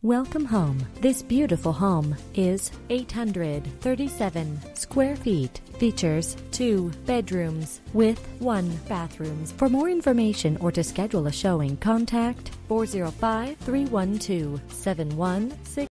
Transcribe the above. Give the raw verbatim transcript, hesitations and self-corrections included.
Welcome home. This beautiful home is eight hundred thirty-seven square feet. Features two bedrooms with one bathroom. For more information or to schedule a showing, contact four oh five, three one two, seven one six